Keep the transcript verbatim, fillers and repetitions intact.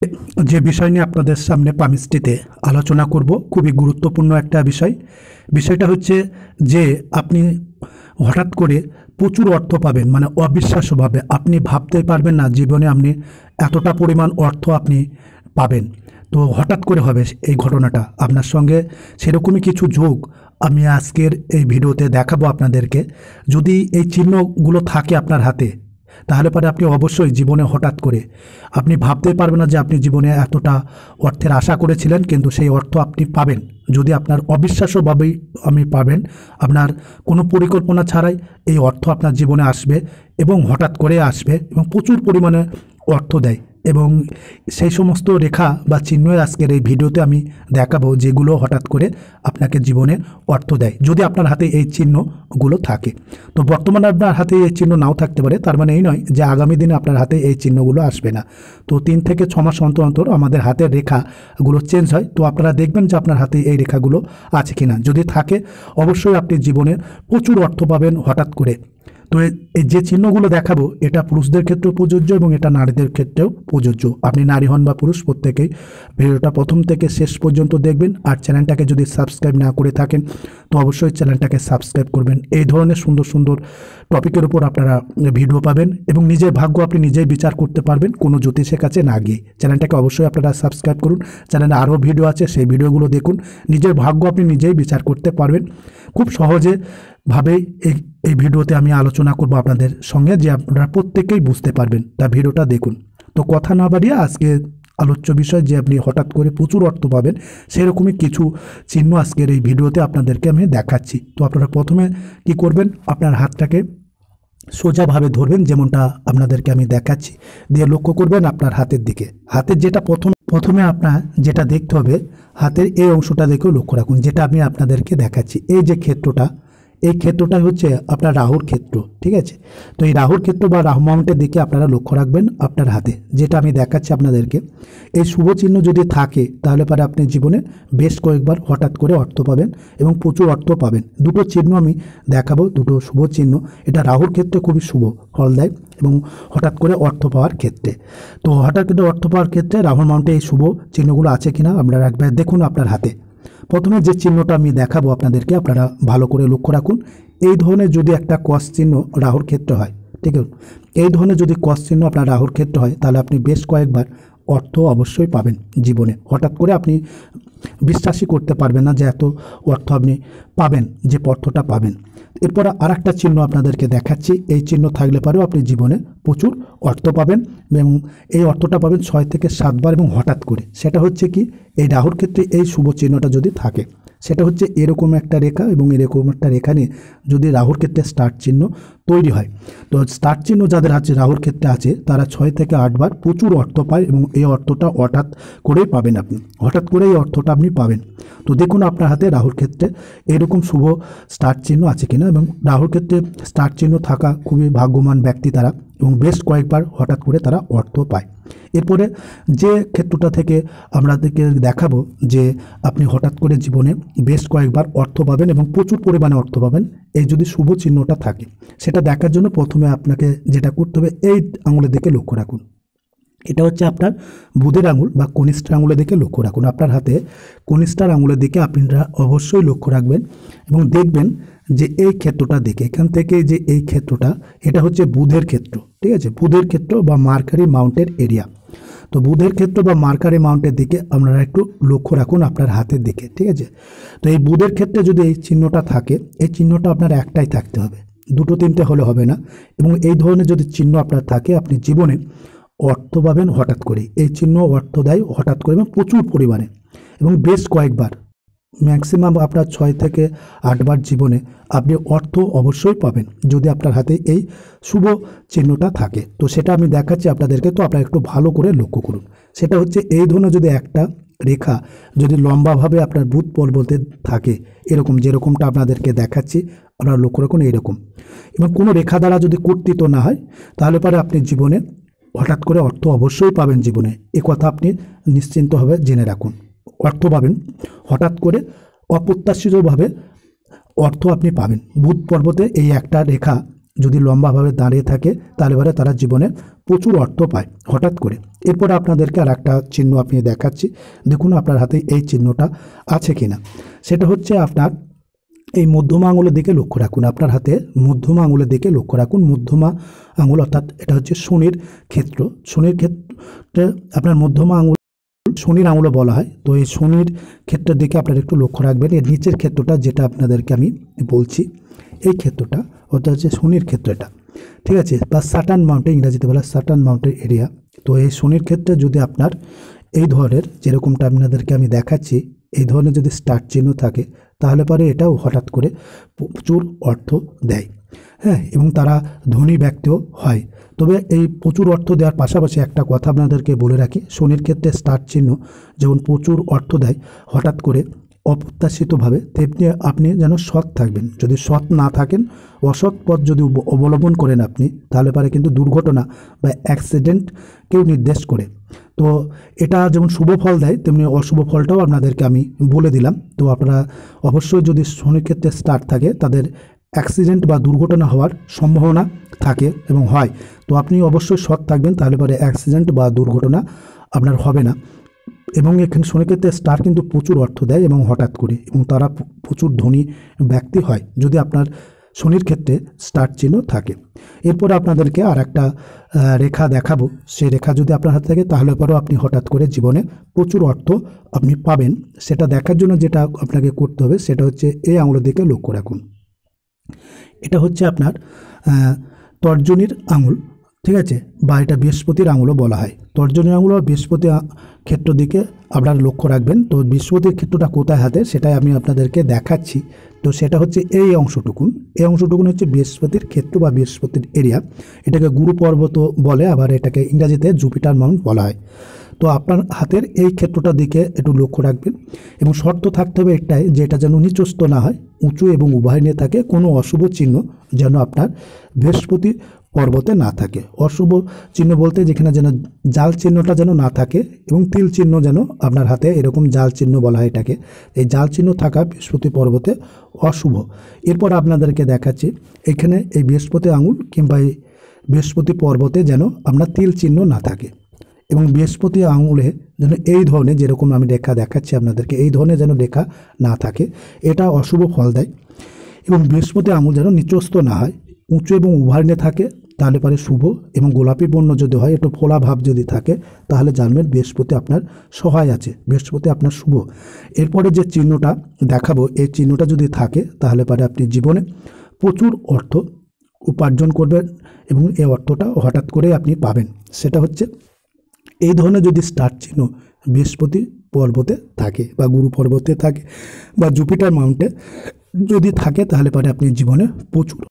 যে বিষয় নিয়ে আপনাদের সামনে পামিস্ট্রিতে আলোচনা করব খুবই গুরুত্বপূর্ণ একটা বিষয়। বিষয়টা হচ্ছে যে আপনি হঠাৎ করে প্রচুর অর্থ পাবেন, মানে অবিশ্বাস্যভাবে আপনি ভাবতে পারবেন না জীবনে আপনি এতটা পরিমাণ অর্থ আপনি পাবেন। তো হঠাৎ করে হবে এই ঘটনাটা আপনার সঙ্গে, সেরকমই কিছু যোগ আমি আজকের এই ভিডিওতে দেখাবো আপনাদেরকে। যদি এই চিহ্নগুলো থাকে আপনার হাতে, তাহলে পরে আপনি অবশ্যই জীবনে হঠাৎ করে আপনি ভাবতে পারবেন না যে আপনি জীবনে এতটা অর্থের আশা করেছিলেন, কিন্তু সেই অর্থ আপনি পাবেন। যদি আপনার অবিশ্বাস্যভাবেই আপনি পাবেন, আপনার কোনো পরিকল্পনা ছাড়াই এই অর্থ আপনার জীবনে আসবে এবং হঠাৎ করে আসবে এবং প্রচুর পরিমাণে অর্থ দেয়। এবং সেই সমস্ত রেখা বা চিহ্ন আজকের এই ভিডিওতে আমি দেখাবো যেগুলো হঠাৎ করে আপনাকে জীবনে অর্থ দেয়, যদি আপনার হাতে এই চিহ্নগুলো থাকে। তো বর্তমানে আপনার হাতে এই চিহ্ন নাও থাকতে পারে, তার মানে এই নয় যে আগামী দিনে আপনার হাতে এই চিহ্নগুলো আসবে না। তো তিন থেকে ছ মাস অন্তর অন্তর আমাদের হাতের রেখাগুলো চেঞ্জ হয়। তো আপনারা দেখবেন যে আপনার হাতে এই রেখাগুলো আছে কিনা। যদি থাকে অবশ্যই আপনি জীবনে প্রচুর অর্থ পাবেন হঠাৎ করে। তো এই যে চিহ্নগুলো দেখাবো এটা পুরুষদের ক্ষেত্রেও প্রযোজ্য এবং এটা নারীদের ক্ষেত্রেও প্রযোজ্য। আপনি নারী হন বা পুরুষ, প্রত্যেকেই ভিডিওটা প্রথম থেকে শেষ পর্যন্ত দেখবেন। আর চ্যানেলটাকে যদি সাবস্ক্রাইব না করে থাকেন তো অবশ্যই চ্যানেলটাকে সাবস্ক্রাইব করবেন। এই ধরনের সুন্দর সুন্দর টপিকের উপর আপনারা ভিডিও পাবেন এবং নিজের ভাগ্য আপনি নিজেই বিচার করতে পারবেন কোনো জ্যোতিষের কাছে না গিয়ে। চ্যানেলটাকে অবশ্যই আপনারা সাবস্ক্রাইব করুন। চ্যানেলে আরও ভিডিও আছে, সেই ভিডিওগুলো দেখুন। নিজের ভাগ্য আপনি নিজেই বিচার করতে পারবেন খুব সহজে ভাবে। এই এই ভিডিওতে আমি আলোচনা করব আপনাদের সঙ্গে, যে আপনারা প্রত্যেকেই বুঝতে পারবেন। তা ভিডিওটা দেখুন। তো কথা না বাড়িয়ে আজকে আলোচ্য বিষয় যে আপনি হঠাৎ করে প্রচুর অর্থ পাবেন, সেরকমই কিছু চিহ্ন আজকের এই ভিডিওতে আপনাদেরকে আমি দেখাচ্ছি। তো আপনারা প্রথমে কি করবেন, আপনার হাতটাকে সোজাভাবে ধরবেন, যেমনটা আপনাদেরকে আমি দেখাচ্ছি, দিয়ে লক্ষ্য করবেন আপনার হাতের দিকে। হাতের যেটা প্রথম প্রথমে আপনার যেটা দেখতে হবে, হাতের এই অংশটা দেখেও লক্ষ্য রাখুন, যেটা আমি আপনাদেরকে দেখাচ্ছি। এই যে ক্ষেত্রটা, এই ক্ষেত্রটা হচ্ছে আপনার রাহুর ক্ষেত্র, ঠিক আছে। তো এই রাহুর ক্ষেত্র বা রাহু মাউন্টের দিকে আপনারা লক্ষ্য রাখবেন আপনার হাতে, যেটা আমি দেখাচ্ছি আপনাদেরকে। এই শুভ চিহ্ন যদি থাকে তাহলে পরে আপনি জীবনে বেশ কয়েকবার হঠাৎ করে অর্থ পাবেন এবং প্রচুর অর্থ পাবেন। দুটো চিহ্ন আমি দেখাবো, দুটো শুভ চিহ্ন। এটা রাহুর ক্ষেত্রে খুবই শুভ ফল দেয় এবং হঠাৎ করে অর্থ পাওয়ার ক্ষেত্রে। তো হঠাৎ করে অর্থ পাওয়ার ক্ষেত্রে রাহুর মাউন্টে এই শুভ চিহ্নগুলো আছে কিনা আপনারা একবার দেখুন আপনার হাতে। প্রথমে যে চিহ্নটা আমি দেখাবো আপনাদেরকে, আপনারা ভালো করে লক্ষ্য রাখুন। এই ধরনের যদি একটা ক্রস চিহ্ন রাহুর ক্ষেত্রে হয়, ঠিক আছে, এই ধরনের যদি ক্রস চিহ্ন আপনার রাহুর ক্ষেত্রে হয়, তাহলে আপনি বেশ কয়েকবার অর্থ অবশ্যই পাবেন জীবনে। হঠাৎ করে আপনি বিশ্বাসই করতে পারবেন না যে এত অর্থ আপনি পাবেন, যে অর্থটা পাবেন। এরপর আর একটা চিহ্ন আপনাদেরকে দেখাচ্ছি। এই চিহ্ন থাকলে পরেও আপনি জীবনে প্রচুর অর্থ পাবেন এবং এই অর্থটা পাবেন ছয় থেকে সাতবার এবং হঠাৎ করে। সেটা হচ্ছে কি, এই রাহুর ক্ষেত্রে এই শুভ চিহ্নটা যদি থাকে, সেটা হচ্ছে এরকম একটা রেখা এবং এরকম একটা রেখা নিয়ে যদি রাহুর ক্ষেত্রে স্টার চিহ্ন তৈরি হয়, তো স্টার চিহ্ন যাদের আছে রাহুর ক্ষেত্রে আছে, তারা ছয় থেকে আটবার প্রচুর অর্থ পায় এবং এই অর্থটা হঠাৎ করেই পাবেন আপনি। হঠাৎ করে এই অর্থটা আপনি পাবেন। তো দেখুন আপনার হাতে রাহুর ক্ষেত্রে এরকম শুভ স্টার চিহ্ন আছে কিনা, এবং রাহুর ক্ষেত্রে স্টার চিহ্ন থাকা খুবই ভাগ্যবান ব্যক্তি তারা, এবং বেশ কয়েকবার হঠাৎ করে তারা অর্থ পায়। এরপরে যে ক্ষেত্রটা থেকে আমাদেরকে দেখাবো যে আপনি হঠাৎ করে জীবনে বেশ কয়েকবার অর্থ পাবেন এবং প্রচুর পরিমাণে অর্থ পাবেন, এই যদি শুভ চিহ্নটা থাকে, সেটা দেখার জন্য প্রথমে আপনাকে যেটা করতে হবে, এই আঙুলের দিকে লক্ষ্য রাখুন। এটা হচ্ছে আপনার বুধের আঙুল বা কনিষ্ঠার আঙুলের দিকে লক্ষ্য রাখুন। আপনার হাতে কনিষ্ঠার আঙুলের দিকে আপনারা অবশ্যই লক্ষ্য রাখবেন এবং দেখবেন যে এই ক্ষেত্রটা দেখে, এখান থেকে যে এই ক্ষেত্রটা, এটা হচ্ছে বুধের ক্ষেত্র, ঠিক আছে, বুধের ক্ষেত্র বা মার্কারি মাউন্টের এরিয়া। তো বুধের ক্ষেত্র বা মার্কারি মাউন্টের দিকে আপনারা একটু লক্ষ্য রাখুন আপনার হাতের দিকে, ঠিক আছে। তো এই বুধের ক্ষেত্রে যদি এই চিহ্নটা থাকে, এই চিহ্নটা আপনার একটাই থাকতে হবে, দুটো তিনটে হলে হবে না। এবং এই ধরনের যদি চিহ্ন আপনার থাকে, আপনি জীবনে অর্থ পাবেন হঠাৎ করে। এই চিহ্ন অর্থ দেয় হঠাৎ করে এবং প্রচুর পরিমাণে এবং বেশ কয়েকবার, ম্যাক্সিমাম আপনার ছয় থেকে আটবার জীবনে আপনি অর্থ অবশ্যই পাবেন যদি আপনার হাতে এই শুভ চিহ্নটা থাকে। তো সেটা আমি দেখাচ্ছি আপনাদেরকে, তো আপনারা একটু ভালো করে লক্ষ্য করুন। সেটা হচ্ছে এই ধরনের যদি একটা রেখা যদি লম্বাভাবে আপনার বুধ পর্বতে থাকে, এরকম যেরকমটা আপনাদেরকে দেখাচ্ছি, আপনারা লক্ষ্য রাখুন এইরকম, এবং কোনো রেখা দ্বারা যদি কর্তৃত না হয়, তাহলে পরে আপনি জীবনে হঠাৎ করে অর্থ অবশ্যই পাবেন জীবনে। এ কথা আপনি নিশ্চিন্তভাবে জেনে রাখুন, অর্থ পাবেন হঠাৎ করে, অপ্রত্যাশিতভাবে অর্থ আপনি পাবেন। বুধ পর্বতে এই একটা রেখা যদি লম্বাভাবে দাঁড়িয়ে থাকে তাহলে পরে তারা জীবনে প্রচুর অর্থ পায় হঠাৎ করে। এরপরে আপনাদেরকে আর একটা চিহ্ন আপনি দেখাচ্ছি, দেখুন আপনার হাতে এই চিহ্নটা আছে কিনা। সেটা হচ্ছে আপনার এই মধ্যমা আঙুলের দিকে লক্ষ্য রাখুন, আপনার হাতে মধ্যমা আঙুলের দিকে লক্ষ্য রাখুন। মধ্যমা আঙুল অর্থাৎ এটা হচ্ছে শনির ক্ষেত্র। শনির ক্ষেত্রে আপনার মধ্যমা আঙুল শনির আঙুলও বলা হয়। তো এই শনির ক্ষেত্রের দিকে আপনারা একটু লক্ষ্য রাখবেন। এর নিচের ক্ষেত্রটা যেটা আপনাদেরকে আমি বলছি, এই ক্ষেত্রটা ওটা হচ্ছে শনির ক্ষেত্রটা, ঠিক আছে, বা সাটার্ন মাউন্টেন, ইংরাজিতে বলা সাটার্ন মাউন্টেন এরিয়া। তো এই শনির ক্ষেত্রে যদি আপনার এই ধরনের, যেরকমটা আপনাদেরকে আমি দেখাচ্ছি, এই ধরনের যদি স্টার চিহ্ন থাকে তাহলে পরে এটাও হঠাৎ করে প্রচুর অর্থ দেয়, হ্যাঁ, এবং তারা ধনী ব্যক্তিও হয়। তবে এই প্রচুর অর্থ দেওয়ার পাশাপাশি একটা কথা আপনাদেরকে বলে রাখি, শনির ক্ষেত্রে স্টার চিহ্ন যেমন প্রচুর অর্থ দেয় হঠাৎ করে অপ্রত্যাশিতভাবে, তেমনি আপনি যেন সৎ থাকবেন। যদি সৎ না থাকেন, অসৎ পথ যদি অবলম্বন করেন আপনি, তাহলে পরে কিন্তু দুর্ঘটনা বা অ্যাক্সিডেন্টকেও নির্দেশ করে। তো এটা যেমন শুভ ফল দেয়, তেমনি অশুভ ফলটাও আপনাদেরকে আমি বলে দিলাম। তো আপনারা অবশ্যই যদি শনির ক্ষেত্রে স্টার থাকে তাদের অ্যাক্সিডেন্ট বা দুর্ঘটনা হওয়ার সম্ভাবনা থাকে এবং হয়। তো আপনি অবশ্যই সৎ থাকবেন, তাহলে পরে অ্যাক্সিডেন্ট বা দুর্ঘটনা আপনার হবে না। এবং এখানে শনির ক্ষেত্রে স্টার কিন্তু প্রচুর অর্থ দেয় এবং হঠাৎ করে, এবং তারা প্রচুর ধনী ব্যক্তি হয় যদি আপনার শনির ক্ষেত্রে স্টার চিহ্ন থাকে। এরপরে আপনাদেরকে আর একটা রেখা দেখাবো, সেই রেখা যদি আপনার হাতে থাকে তাহলে পরেও আপনি হঠাৎ করে জীবনে প্রচুর অর্থ আপনি পাবেন। সেটা দেখার জন্য যেটা আপনাকে করতে হবে সেটা হচ্ছে এই আঙুলের দিকে লক্ষ্য রাখুন। এটা হচ্ছে আপনার তর্জনীর আঙুল, ঠিক আছে, বা এটা বৃহস্পতির আঙুলও বলা হয়। তর্জনীর আঙুল বা বৃহস্পতি ক্ষেত্র দিকে আপনারা লক্ষ্য রাখবেন। তো বৃহস্পতির ক্ষেত্রটা কোথায় হাতে সেটাই আমি আপনাদেরকে দেখাচ্ছি। তো সেটা হচ্ছে এই অংশটুকুন, এই অংশটুকুন হচ্ছে বৃহস্পতির ক্ষেত্র বা বৃহস্পতির এরিয়া। এটাকে গুরু পর্বত বলে, আবার এটাকে ইংরাজিতে জুপিটার মাউন্ট বলা হয়। তো আপনার হাতের এই ক্ষেত্রটার দিকে একটু লক্ষ্য রাখবেন, এবং শর্ত থাকতে হবে এটাই যে এটা যেন নিচস্থ না হয়, উঁচু এবং উভয় নিয়ে থাকে। কোনো অশুভ চিহ্ন যেন আপনার বৃহস্পতি পর্বতে না থাকে। অশুভ চিহ্ন বলতে যেখানে যেন জাল চিহ্নটা যেন না থাকে, এবং তিল চিহ্ন যেন আপনার হাতে, এরকম জাল চিহ্ন বলা হয় এটাকে। এই জাল চিহ্ন থাকা বৃহস্পতি পর্বতে অশুভ। এরপর আপনাদেরকে দেখাচ্ছি এখানে এই বৃহস্পতি আঙুল কিংবা এই বৃহস্পতি পর্বতে যেন আপনার তিল চিহ্ন না থাকে, এবং বৃহস্পতি আঙুলে যেন এই ধরনের, যেরকম আমি রেখা দেখাচ্ছি আপনাদেরকে, এই ধরনের যেন রেখা না থাকে, এটা অশুভ ফল দেয়। এবং বৃহস্পতি আঙুল যেন নিচস্থ না হয়, উঁচু এবং উভয় নিয়ে থাকে, তাহলে পরে শুভ। এবং গোলাপি বর্ণ যদি হয়, একটু ফোলা ভাব যদি থাকে, তাহলে জানবেন বৃহস্পতি আপনার সহায় আছে, বৃহস্পতি আপনার শুভ। এরপরে যে চিহ্নটা দেখাবো, এই চিহ্নটা যদি থাকে তাহলে পরে আপনি জীবনে প্রচুর অর্থ উপার্জন করবেন, এবং এই অর্থটা হঠাৎ করে আপনি পাবেন। সেটা হচ্ছে এই ধরনের যদি স্টার চিহ্ন বৃহস্পতি পর্বতে থাকে, বা গুরু পর্বতে থাকে, বা জুপিটার মাউন্টে যদি থাকে, তাহলে পরে আপনি জীবনে প্রচুর